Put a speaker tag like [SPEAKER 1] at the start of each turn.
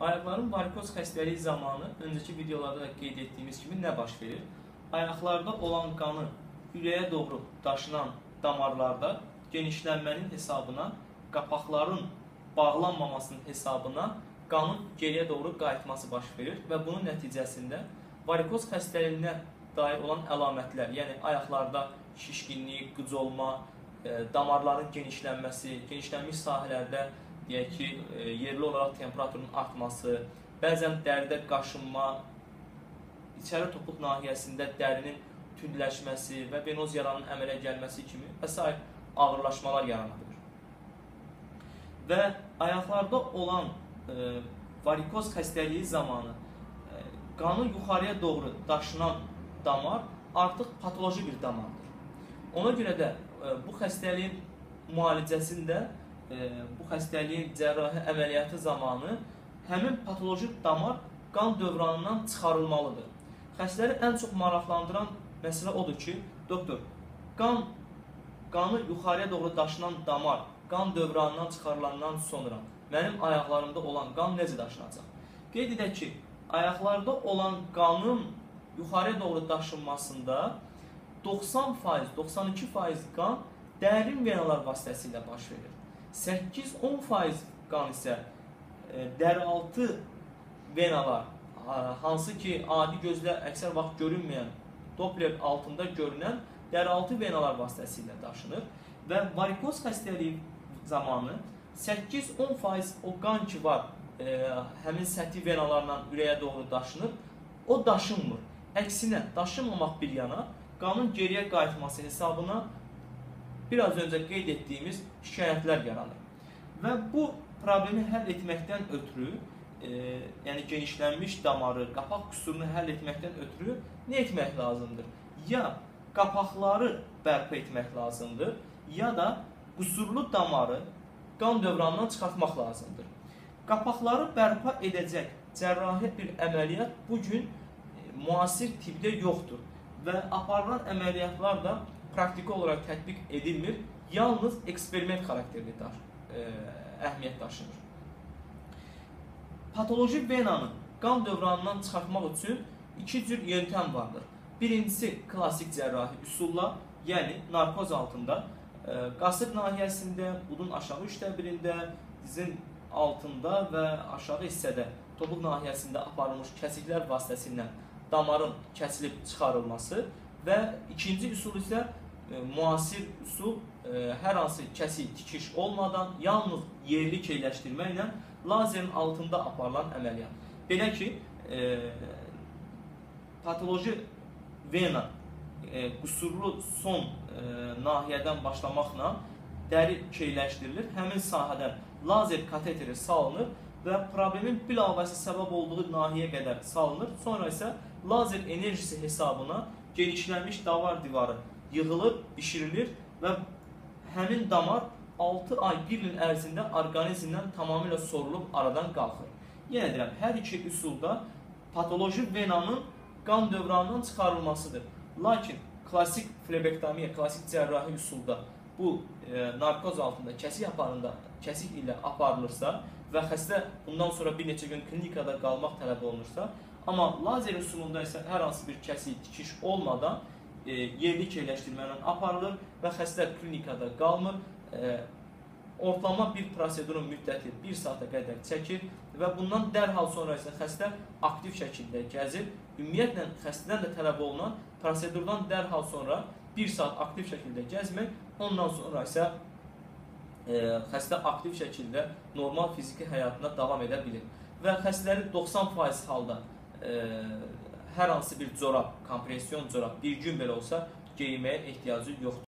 [SPEAKER 1] Ayaqların varikoz xəstəliyi zamanı öncəki videolarda da qeyd etdiyimiz kimi nə baş verir? Ayaqlarda olan qanı ürəyə doğru daşınan damarlarda genişlənmənin hesabına, qapaqların bağlanmamasının hesabına qanın geriyə doğru qayıtması baş verir və bunun nəticəsində varikoz xəstəliyinə dair olan əlamətlər, yəni ayaqlarda şişkinlik, qıcolma, damarların genişlənməsi, genişlənmiş sahələrdə deyək ki, yerli olaraq temperaturun artması, bəzən dəridə qaşınma, içəri topuq nahiyəsində dərinin tündləşməsi və venoz yaranın əmələ gəlməsi kimi və s. ağırlaşmalar yarana bilir. Və ayaqlarda olan varikoz xəstəliyi zamanı qanı yuxarıya doğru daşınan damar artıq patoloji bir damardır. Ona görə də bu xəstəliyin müalicəsində, bu xəstəliyin cərrahi əməliyyatı zamanı həmin patoloji damar qan dövranından çıxarılmalıdır. Xəstələri ən çox maraqlandıran məsələ odur ki, doktor, qanı yuxarıya doğru daşınan damar qan dövranından çıxarılandan sonra mənim ayaqlarımda olan qan necə daşınacaq? Qeyd edək ki, ayaqlarda olan qanın yuxarıya doğru daşınmasında 90%, 92% qan dərin venalar vasitəsilə baş verir. 8-10% qan isə dərialtı venalar, hansı ki, adi gözlə əksər vaxt görünməyən, Doppler altında görünən dərialtı venalar vasitəsilə daşınır və varikoz xəstəliyi zamanı 8-10% o qan ki var, həmin səthi venalarla ürəyə doğru daşınır, o daşınmır. Əksinə, daşınmamaq bir yana, qanın geriyə qayıtması hesabına biraz öncə qeyd etdiyimiz şikayətlər yaranır. Və bu problemi həll etməkdən ötürü, yəni genişlənmiş damarı, qapaq qüsurunu həll etməkdən ötürü nə etmək lazımdır? Ya qapaqları bərpa etmək lazımdır, ya da qüsurlu damarı qan dövranından çıxartmaq lazımdır. Qapaqları bərpa edəcək cərrahi bir əməliyyat bugün müasir tibbdə yoxdur və aparılan əməliyyatlar da praktiki olaraq tətbiq edilmir, yalnız eksperiment xarakterli əhəmiyyət daşınır. Patoloji venanı qan dövranından çıxartmaq üçün iki cür yöntəm vardır. Birincisi, klasik cərrahi üsulla, yəni narkoz altında, qasır nahiyəsində, budun aşağı üçdə birində, dizin altında və aşağı hissədə, topuq nahiyəsində aparılmış kəsiklər vasitəsilə damarın kəsilib çıxarılması və ikinci üsul isə müasir üsul, hər hansı kəsik, tikiş olmadan, yalnız yerli keyləşdirməklə lazerin altında aparılan əməliyyat. Belə ki, patoloji vena qüsurlu son nahiyədən başlamaqla dəri keyləşdirilir, həmin sahədən lazer kateteri salınır və problemin bilavəsi səbəb olduğu nahiyə qədər salınır, sonra isə lazer enerjisi hesabına genişlənmiş davar divarı yığılır, bişirilir və həmin damar 6 ay, 1 il ərzində orqanizmdən tamamilə sorulub aradan qalxır. Yenə deyirəm, hər iki üsulda patoloji venanın qan dövranından çıxarılmasıdır. Lakin klasik flebektomiya, klasik cərrahi üsulda bu narkoz altında, kəsik ilə aparılırsa və xəstə bundan sonra bir neçə gün klinikada qalmaq tələb olunursa, amma lazer üsulunda isə hər hansı bir kəsik, tikiş olmadan yerli keyləşdirməklə aparılır və xəstə klinikada qalmır. Ortalama bir prosedurun müddəti 1 saata qədər çəkir və bundan dərhal sonra isə xəstə aktiv şəkildə gəzir. Ümumiyyətlə, xəstədən də tələb olunan prosedurdan dərhal sonra 1 saat aktiv şəkildə gəzmək, ondan sonra isə xəstə aktiv şəkildə normal fiziki həyatına davam edə bilir. Və xəstələri 90% halda hər hansı bir corab, kompresyon corab bir gün belə olsa geyinməyə ehtiyacı yoxdur.